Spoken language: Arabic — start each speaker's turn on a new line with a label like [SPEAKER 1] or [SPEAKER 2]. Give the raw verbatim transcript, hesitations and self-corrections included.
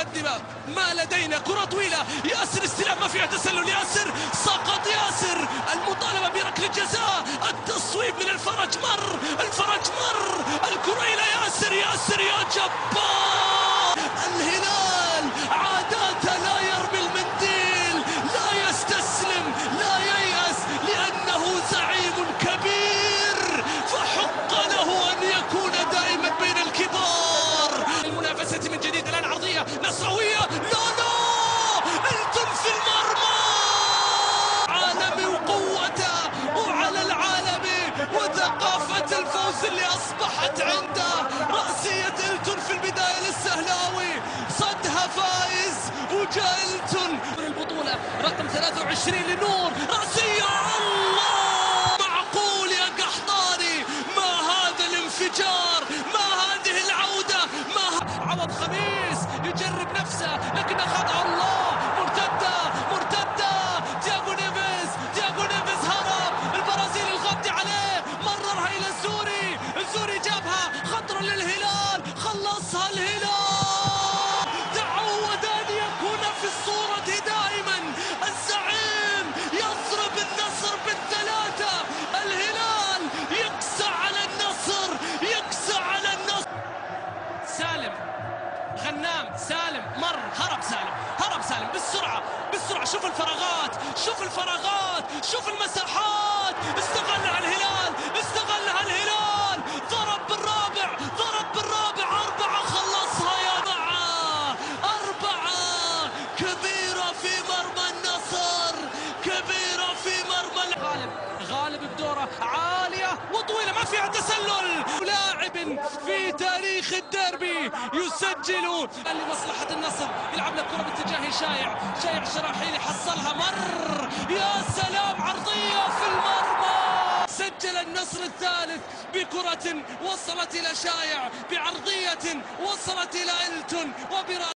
[SPEAKER 1] نقدم ما لدينا. كرة طويلة، ياسر استلام، ما فيها تسلل، ياسر سقط، ياسر المطالبة بركلة جزاء، التصويب من الفرج مر، الفرج مر، الكرة إلى ياسر، ياسر يا جبار. الهلال عاداته لا يرمي المنديل، لا يستسلم، لا ييأس، لأنه زعيم كبير فحق له أن يكون دائما بين الكبار. المنافسة من جديد، الآن عرضية نصراوية، لا لا التم في المرمى. عالمي وقوته، وعلى العالمي وثقافة الفوز اللي أصبحت عنده. رأسية إلتون في البداية للسهلاوي، صدها فايز وجاء إلتون. البطولة رقم ثلاثة وعشرين لنور، رأسية، الله معقول يا قحطاني؟ ما هذا الانفجار؟ ما هذه العودة؟ ما ه... عوض خميس يجرب نفسه لكن خطأ. الله، مرتدة مرتدة، تياغو نيفيز، تياغو نيفيز هرب، البرازيلي الغطي عليه، مررها إلى الزوري، الزوري جابها، خطر للهلال، خلصها الهلال. تعود أن يكون في الصورة دائما، الزعيم يضرب النصر بالثلاثة، الهلال يقسى على النصر، يقسى على النصر. سالم، غنام، سالم مر، هرب سالم، هرب سالم بالسرعة بالسرعة. شوف الفراغات، شوف الفراغات، شوف المساحات، استغلها الهلال، استغلها الهلال، ضرب بالرابع، ضرب بالرابع، أربعة، خلصها يا أربعة، أربعة، كبيرة في مرمى النصر، كبيرة في مرمى غالب، غالب بدوره عالية وطويلة ما فيها تسلل. لاعب في تاريخ الديربي يسجل لمصلحة النصر، يلعب لك كرة باتجاه شايع، شايع شراحيلي حصلها، مر، يا سلام، عرضية في المرمى. سجل النصر الثالث بكرة وصلت إلى شايع، بعرضية وصلت إلى إلتون، وبرا